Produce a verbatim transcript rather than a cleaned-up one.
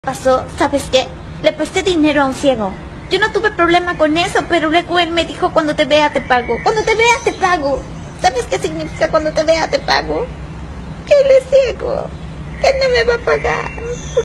pasó, ¿sabes qué? Le presté dinero a un ciego. Yo no tuve problema con eso, pero luego él me dijo, cuando te vea te pago. Cuando te vea te pago. ¿Sabes qué significa cuando te vea te pago? Que él es ciego, que no me va a pagar.